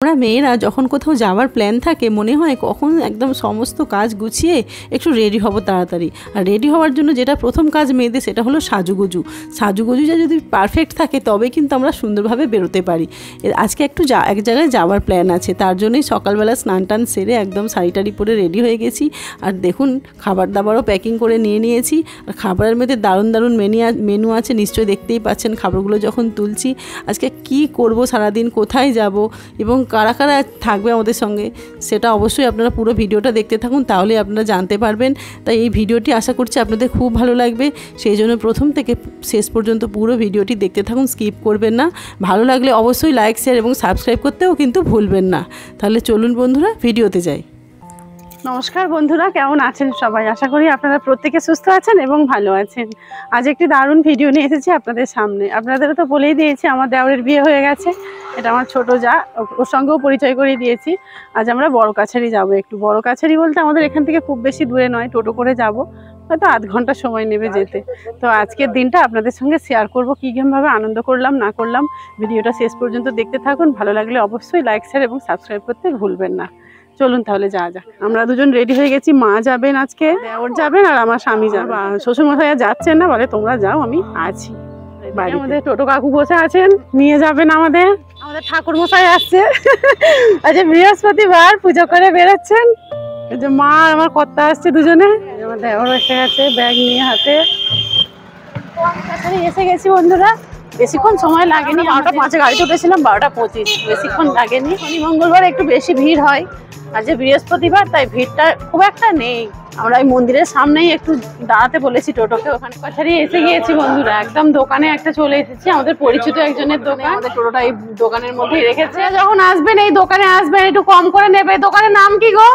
আমরা মেয়েরা যখন কোথাও যাওয়ার প্ল্যান থাকে মনে হয় কখন একদম সমস্ত কাজ গুছিয়ে একটু রেডি হব তাড়াতাড়ি। আর রেডি হওয়ার জন্য যেটা প্রথম কাজ মেয়েদের সেটা হলো সাজুগুজু। সাজুগুজুটা যদি পারফেক্ট থাকে তবে কিন্তু আমরা সুন্দরভাবে বেরোতে পারি। আজকে একটু এক জায়গায় যাওয়ার প্ল্যান আছে, তার জন্যই সকালবেলা স্নান টান সেরে একদম শাড়ি টাড়ি পরে রেডি হয়ে গেছি। আর দেখুন খাবার দাবারও প্যাকিং করে নিয়ে নিয়েছি। আর খাবারের মধ্যে দারুণ দারুণ মেনু আছে, নিশ্চয়ই দেখতেই পাচ্ছেন খাবারগুলো যখন তুলছি। আজকে কি করব, সারাদিন কোথায় যাব এবং কারা কারা থাকবে আমাদের সঙ্গে সেটা অবশ্যই আপনারা পুরো ভিডিওটা দেখতে থাকুন, তাহলে আপনারা জানতে পারবেন। তাই এই ভিডিওটি আশা করছি আপনাদের খুব ভালো লাগবে, সেই জন্য প্রথম থেকে শেষ পর্যন্ত পুরো ভিডিওটি দেখতে থাকুন, স্কিপ করবেন না। ভালো লাগলে অবশ্যই লাইক শেয়ার এবং সাবস্ক্রাইব করতেও কিন্তু ভুলবেন না। তাহলে চলুন বন্ধুরা ভিডিওতে যাই। নমস্কার বন্ধুরা, কেমন আছেন সবাই? আশা করি আপনারা প্রত্যেকে সুস্থ আছেন এবং ভালো আছেন। আজ একটি দারুণ ভিডিও নিয়ে এসেছি আপনাদের সামনে। আপনাদেরও তো বলেই দিয়েছি আমার দেওরের বিয়ে হয়ে গেছে, এটা আমার ছোট যা, ওর সঙ্গেও পরিচয় করিয়ে দিয়েছি। আজ আমরা বড় কাছারি যাব। একটু বড় কাছারি বলতে আমাদের এখান থেকে খুব বেশি দূরে নয়, টোটো করে যাব, হয়তো আধ ঘন্টা সময় নেবে যেতে। তো আজকের দিনটা আপনাদের সঙ্গে শেয়ার করব, কী কেমনভাবে আনন্দ করলাম না করলাম। ভিডিওটা শেষ পর্যন্ত দেখতে থাকুন, ভালো লাগলে অবশ্যই লাইক শেয়ার এবং সাবস্ক্রাইব করতে ভুলবেন না। চলুন তাহলে যাওয়া যাক। আমরা দুজন রেডি হয়ে গেছি, মা যাবেন আজকে, দেওর যাবেন আর আমার স্বামী যাবে। শ্বশুরমশাই যাচ্ছেন না, বলে তোমরা যাও আমি আছি বাড়ি। আমাদের টোটো কাকু বসে আছেন, নিয়ে যাবেন আমাদের ঠাকুর মশাই আসছে। আচ্ছা বৃহস্পতিবার পুজো করে বেরোচ্ছেন। এই যে মা আর আমার কর্তা আসছে দুজনে, আমার দেওর এসে গেছে ব্যাগ নিয়ে হাতে। এসে গেছি বন্ধুরা, বেশিক্ষণ সময় লাগেনি, 12টা 5-এ গাড়িতে উঠেছিলাম, 12টা 25, বেশিক্ষণ লাগেনি। শনি মঙ্গলবার একটু বেশি ভিড় হয়, আর যে বৃহস্পতিবার তাই ভিড়টা খুব একটা নেই। আমরা এই মন্দিরের সামনেই একটু দাঁড়াতে বলেছি টোটোকে, ওখানে কাছারি এসে গিয়েছি বন্ধুরা। একদম দোকানে একটা চলে এসেছি, আমাদের পরিচিত একজনের দোকান। আমাদের টোটোটা এই দোকানের মধ্যেই রেখেছে। যখন আসবেন এই দোকানে আসবেন, একটু কম করে নেবে। দোকানের নাম কি গো?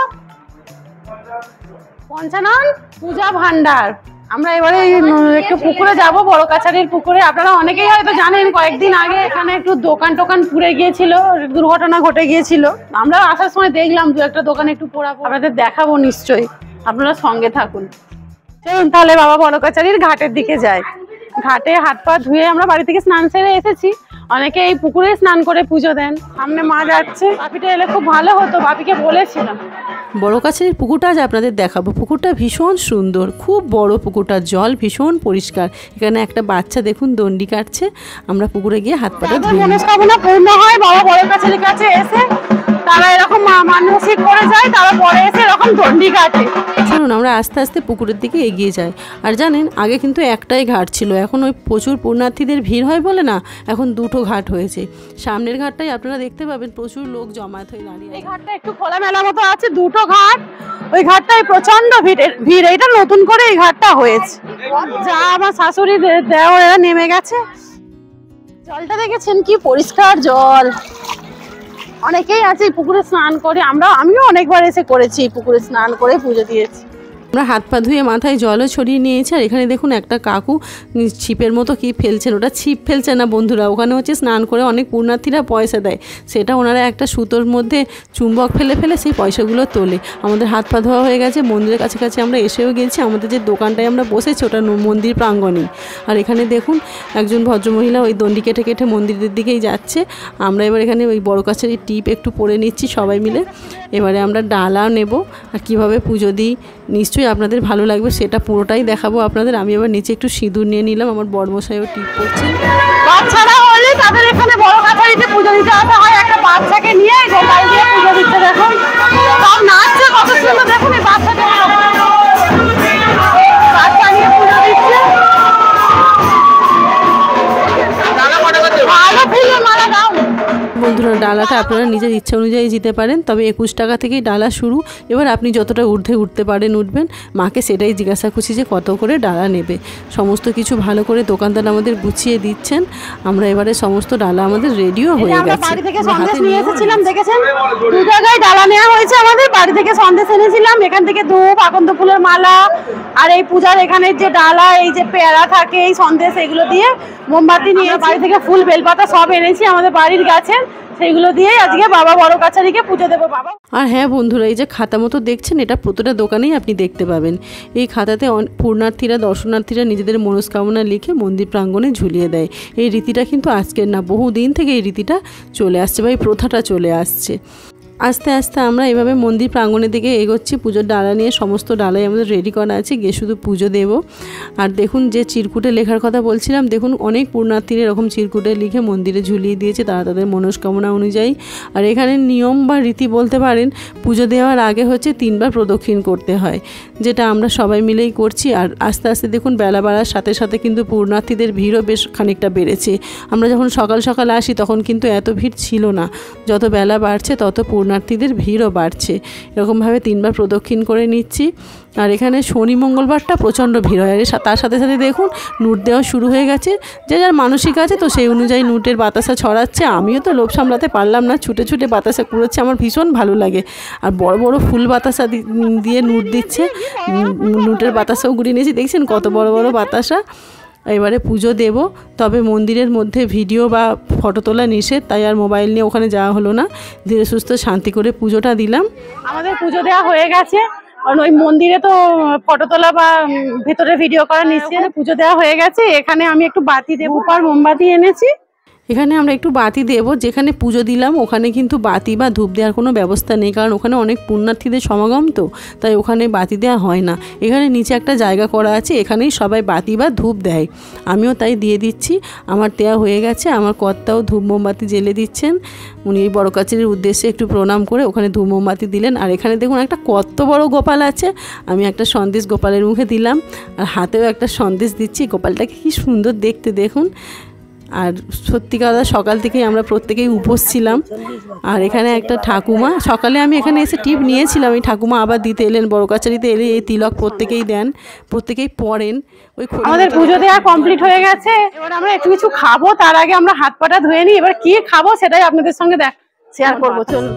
পঞ্চানন পূজা ভান্ডার। আমরা এবারে একটু পুকুরে যাব, বড় কাছারির পুকুরে। আপনারা অনেকেই হয়তো জানেন কয়েকদিন আগে এখানে একটু দোকান টোকান পুড়ে গিয়েছিল, দুর্ঘটনা ঘটে গিয়েছিল। আমরা আসার সময় দেখলাম দু একটা দোকানে একটু পোড়া, আপনাদের দেখাবো নিশ্চয়ই, আপনারা সঙ্গে থাকুন। চলুন তাহলে বাবা বড় কাছারির ঘাটের দিকে যাই। ঘাটে হাত পা ধুয়ে আমরা বাড়ি থেকে স্নান সেরে এসেছি। অনেকে এই পুকুরে স্নান করে পুজো দেন। সামনে মা যাচ্ছে, বাপিটা এলে খুব ভালো হতো, বাপিকে বলেছিলাম। বড় কাছারির পুকুরটা আজ আপনাদের দেখাবো। পুকুরটা ভীষণ সুন্দর, খুব বড় পুকুরটার জল ভীষণ পরিষ্কার। এখানে একটা বাচ্চা দেখুন দণ্ডি কাটছে। আমরা পুকুরে গিয়ে হাত পাটা ধুয়ে মনস্কামনা পূর্ণ হয় বাবা বড় কাছারির কাছে এসে, তারা এরকম মানসিক করে যায়, তারা পরে এসে এরকম দণ্ডি কাটে। চলুন আমরা আস্তে আস্তে পুকুরের দিকে এগিয়ে যাই। আর জানেন আগে কিন্তু একটাই ঘাট ছিল, এখন ওই প্রচুর পুণ্যার্থীদের ভিড় হয় বলে না, এখন দুটো ঘাট হয়েছে। সামনের ঘাটটাই আপনারা দেখতে পাবেন প্রচুর লোক জমায়েত হয়ে দাঁড়িয়ে। এই ঘাটটা একটু খোলামেলা মতো আছে, দুটো ঘাট। ওই ঘাটটায় প্রচন্ড ভিড়, এটা নতুন করে এই ঘাটটা হয়েছে। যা আমার শাশুড়ি দেওর এরা নেমে গেছে। জলটা দেখেছেন কি পরিষ্কার জল। অনেকেই আছে পুকুরে স্নান করে, আমিও অনেকবার এসে করেছি, পুকুরে স্নান করে পুজো দিয়েছি। আমরা হাত পা ধুয়ে মাথায় জলও ছড়িয়ে নিয়েছি। আর এখানে দেখুন একটা কাকু ছিপের মতো কি ফেলছেন, ওটা ছিপ ফেলছে না বন্ধুরা, ওখানে হচ্ছে স্নান করে অনেক পুণ্যার্থীরা পয়সা দেয়, সেটা ওনারা একটা সুতোর মধ্যে চুম্বক ফেলে ফেলে সেই পয়সাগুলো তোলে। আমাদের হাত পা ধোয়া হয়ে গেছে, মন্দিরের কাছাকাছি আমরা এসেও গেছি। আমাদের যে দোকানটায় আমরা বসেছি ওটা মন্দির প্রাঙ্গণেই। আর এখানে দেখুন একজন ভদ্রমহিলা ওই দণ্ডি কেটে কেটে মন্দিরের দিকেই যাচ্ছে। আমরা এবার এখানে ওই বড় কাছারির টিপ একটু পরে নিচ্ছি সবাই মিলে। এবারে আমরা ডালা নেব আর কীভাবে পুজো দিই নিশ্চয়ই আপনাদের ভালো লাগবে, সেটা পুরোটাই দেখাবো আপনাদের। আমি এবার নিচে একটু সিঁদুর নিয়ে নিলাম, আমার বড়মশাইও টিপ করছেন। বাচ্চারা হলে তাদের এখানে বড় কাছারিতে পুজো দিতে আসা হয়, একটা বাচ্চাকে নিয়ে গোপাল দিয়ে পুজো দিচ্ছে। দেখুন সব নাচছে কত সুন্দর, দেখুন এই বাচ্চাটা বাচ্চা নিয়ে পুজো দিচ্ছে। ভালো ফিরে মারা দাও। বন্ধুরা ডালাটা আপনারা নিজের ইচ্ছা অনুযায়ী দিতে পারেন, তবে 21 টাকা থেকেই ডালা শুরু। এবার আপনি যতটা ঊর্ধ্বে উঠতে পারেন উঠবেন। মাকে সেটাই জিজ্ঞাসা করছি যে কত করে ডালা নেবে। সমস্ত কিছু ভালো করে দোকানদার আমাদের গুছিয়ে দিচ্ছেন। আমরা এবারে সমস্ত ডালা আমাদের রেডিও হয়ে গেছে। বাড়ি থেকে সন্দেশ নিয়ে এসেছিলাম, দেখেছেন দু জায়গায় ডালা নেওয়া হয়েছে আমাদের। বাড়ি থেকে সন্দেশ এনেছিলাম, এখান থেকে ধূপ, আকন্দ ফুলের মালা আর এই পূজার এখানে যে ডালা, এই যে পেয়ারা থাকে, এই সন্দেশ, এগুলো দিয়ে মোমবাতি নিয়ে বাড়ি থেকে ফুল বেলপাতা সব এনেছি আমাদের বাড়ির গাছের, সেইগুলো দিয়েই আজকে বাবা বড় কাছারিকে পুজো দেবো বাবা। আর হ্যাঁ বন্ধুরা, এই যে খাতা মতো দেখছেন, এটা প্রতিটা দোকানেই আপনি দেখতে পাবেন। এই খাতাতে পূর্ণার্থীরা দর্শনার্থীরা নিজেদের মনস্কামনা লিখে মন্দির প্রাঙ্গণে ঝুলিয়ে দেয়। এই রীতিটা কিন্তু আজকের না, বহুদিন থেকে এই রীতিটা চলে আসছে বা এই প্রথাটা চলে আসছে। আস্তে আস্তে আমরা এভাবে মন্দির প্রাঙ্গণের দিকে এগোচ্ছি। পুজোর ডালা নিয়ে সমস্ত ডালাই আমাদের রেডি করা আছে, গিয়ে শুধু পুজো দেব। আর দেখুন যে চিরকুটে লেখার কথা বলছিলাম, দেখুন অনেক পুণ্যার্থীরা এরকম চিরকুটে লিখে মন্দিরে ঝুলিয়ে দিয়েছে তারা তাদের মনস্কামনা অনুযায়ী। আর এখানে নিয়ম বা রীতি বলতে পারেন, পুজো দেওয়ার আগে হচ্ছে 3 বার প্রদক্ষিণ করতে হয়, যেটা আমরা সবাই মিলেই করছি। আর আস্তে আস্তে দেখুন বেলা বাড়ার সাথে সাথে কিন্তু পুণ্যার্থীদের ভিড়ও বেশ খানিকটা বেড়েছে। আমরা যখন সকাল সকাল আসি তখন কিন্তু এত ভিড় ছিল না, যত বেলা বাড়ছে তত পুণ্যার্থীদের ভিড়ও বাড়ছে। এরকমভাবে 3 বার প্রদক্ষিণ করে নিচ্ছি। আর এখানে শনি মঙ্গলবারটা প্রচণ্ড ভিড় হয়। তার সাথে সাথে দেখুন নুট দেওয়া শুরু হয়ে গেছে, যে যার মানসিক আছে তো সেই অনুযায়ী নুটের বাতাসা ছড়াচ্ছে। আমিও তো লোভ সামলাতে পারলাম না, ছুটে ছুটে বাতাসা কুড়োচ্ছে, আমার ভীষণ ভালো লাগে। আর বড় বড় ফুল বাতাসা দিয়ে নুট দিচ্ছে, নুটের বাতাসাও ঘুরিয়ে নিয়েছি, দেখছেন কত বড় বড় বাতাসা। এবারে পুজো দেব, তবে মন্দিরের মধ্যে ভিডিও বা ফটো তোলা নিষেধ, তাই আর মোবাইল নিয়ে ওখানে যাওয়া হলো না। ধীরে সুস্থ শান্তি করে পুজোটা দিলাম। আমাদের পুজো দেওয়া হয়ে গেছে, কারণ ওই মন্দিরে তো ফটো তোলা বা ভেতরে ভিডিও করা নিষেধ। পুজো দেওয়া হয়ে গেছে। এখানে আমি একটু বাতি দেবো, আর মোমবাতি এনেছি। এখানে আমরা একটু বাতি দেব, যেখানে পুজো দিলাম ওখানে কিন্তু বাতি বা ধূপ দেওয়ার কোনো ব্যবস্থা নেই, কারণ ওখানে অনেক পুণ্যার্থীদের সমাগম তো, তাই ওখানে বাতি দেওয়া হয় না। এখানে নিচে একটা জায়গা করা আছে, এখানেই সবাই বাতি বা ধূপ দেয়, আমিও তাই দিয়ে দিচ্ছি। আমার দেওয়া হয়ে গেছে, আমার কর্তাও ধূপ মোমবাতি জ্বেলে দিচ্ছেন। উনি এই বড় কাছারির উদ্দেশ্যে একটু প্রণাম করে ওখানে ধূপ মোমবাতি দিলেন। আর এখানে দেখুন একটা কত বড় গোপাল আছে, আমি একটা সন্দেশ গোপালের মুখে দিলাম, আর হাতেও একটা সন্দেশ দিচ্ছি। গোপালটাকে কি সুন্দর দেখতে দেখুন। আর সত্যিকার সকাল থেকেই আমরা প্রত্যেকেই উপোস ছিলাম। আর এখানে একটা ঠাকুমা, সকালে আমি এখানে এসে টিপ নিয়েছিলাম, এই ঠাকুমা আবার দিতে এলেন। বড় কাছারিতে এলে এই তিলক প্রত্যেকেই দেন, প্রত্যেকেই পড়েন। ওই আমাদের পুজো দেওয়া কমপ্লিট হয়ে গেছে। এবার আমরা একটু কিছু খাবো, তার আগে আমরা হাত পাটা ধুয়ে নিই। এবার কি খাবো সেটাই আপনাদের সঙ্গে শেয়ার করবো। চলুন,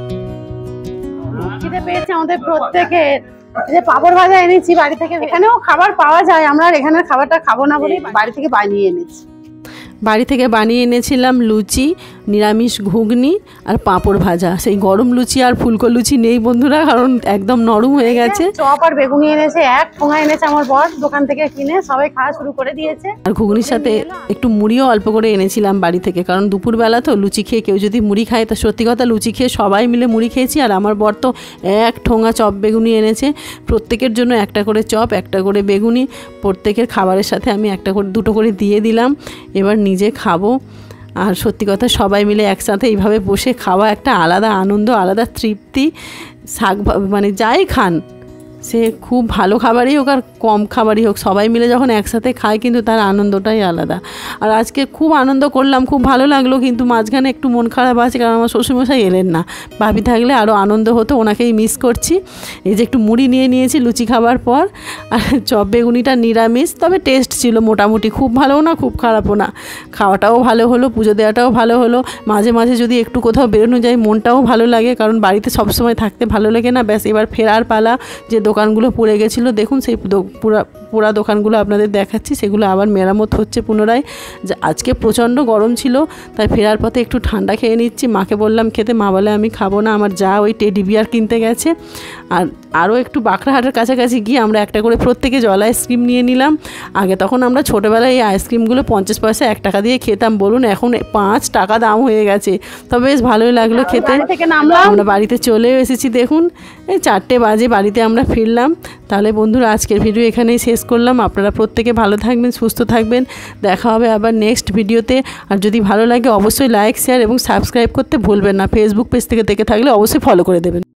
খিদে পেয়েছে আমাদের প্রত্যেকের। যে পাঁপড় ভাজা এনেছি বাড়ি থেকে, এখানেও খাবার পাওয়া যায়, আমরা এখানের খাবারটা খাবো না বলে বাড়ি থেকে বানিয়ে এনেছি। বাড়ি থেকে বানিয়ে এনেছিলাম লুচি, নিরামিষ ঘুগনি আর পাঁপড় ভাজা। সেই গরম লুচি আর ফুলকো লুচি নেই বন্ধুরা, কারণ একদম নরম হয়ে গেছে। চপ আর বেগুনি এনেছে, এক ঠোঙা এনেছে আমার বর দোকান থেকে কিনে, সবাই খাওয়া শুরু করে দিয়েছে। আর ঘুগনির সাথে একটু মুড়িও অল্প করে এনেছিলাম বাড়ি থেকে, কারণ দুপুরবেলা তো লুচি খেয়ে কেউ যদি মুড়ি খায়, তা সত্যি কথা লুচি খেয়ে সবাই মিলে মুড়ি খেয়েছি। আর আমার বর তো এক ঠোঙা চপ বেগুনি এনেছে, প্রত্যেকের জন্য একটা করে চপ, একটা করে বেগুনি, প্রত্যেকের খাবারের সাথে আমি একটা করে দুটো করে দিয়ে দিলাম। এবার নিজে খাবো। আর সত্যি কথা সবাই মিলে একসাথে এইভাবে বসে খাওয়া একটা আলাদা আনন্দ, আলাদা তৃপ্তি। শাক মানে যাই খান, সে খুব ভালো খাবারই হোক আর কম খাবারই হোক, সবাই মিলে যখন একসাথে খায় কিন্তু তার আনন্দটাই আলাদা। আর আজকে খুব আনন্দ করলাম, খুব ভালো লাগলো, কিন্তু মাঝখানে একটু মন খারাপ আছে, কারণ আমার শ্বশুরমশাই এলেন না। ভাবি থাকলে আরও আনন্দ হতো, ওনাকেই মিস করছি। এই যে একটু মুড়ি নিয়ে নিয়েছি লুচি খাবার পর। আর চপ বেগুনিটা নিরামিষ, তবে টেস্ট ছিল মোটামুটি, খুব ভালোও না খুব খারাপও না। খাওয়াটাও ভালো হলো, পুজো দেওয়াটাও ভালো হলো। মাঝে মাঝে যদি একটু কোথাও বেরোনো যায় মনটাও ভালো লাগে, কারণ বাড়িতে সবসময় থাকতে ভালো লাগে না। ব্যাস এবার ফেরার পালা। যে দোকানগুলো পড়ে গেছিলো দেখুন, সেই পুরা দোকানগুলো আপনাদের দেখাচ্ছি, সেগুলো আবার মেরামত হচ্ছে পুনরায়। আজকে প্রচণ্ড গরম ছিল, তাই ফেরার পথে একটু ঠান্ডা খেয়ে নিচ্ছি। মাকে বললাম খেতে, মা বলে আমি খাবো না। আমার যা ওই টেডি বিয়ার কিনতে গেছে। আর আরও একটু বাঁকড়াহাটের কাছাকাছি গিয়ে আমরা একটা করে প্রত্যেকে জল আইসক্রিম নিয়ে নিলাম। আগে তখন আমরা ছোটোবেলায় এই আইসক্রিমগুলো 50 পয়সা 1 টাকা দিয়ে খেতাম, বলুন এখন 5 টাকা দাম হয়ে গেছে। তবে বেশ ভালোই লাগলো খেতে। আমরা বাড়িতে চলেও এসেছি, দেখুন এই 4টে বাজে বাড়িতে আমরা ফিরলাম। তাহলে বন্ধুরা আজকের ভিডিও এখানেই শেষ করলাম। আপনারা প্রত্যেকে ভালো থাকবেন, সুস্থ থাকবেন। দেখা হবে আবার নেক্সট ভিডিওতে। আর যদি ভালো লাগে অবশ্যই লাইক, শেয়ার এবং সাবস্ক্রাইব করতে ভুলবেন না। ফেসবুক পেজ থেকে দেখে থাকলে অবশ্যই ফলো করে দেবেন।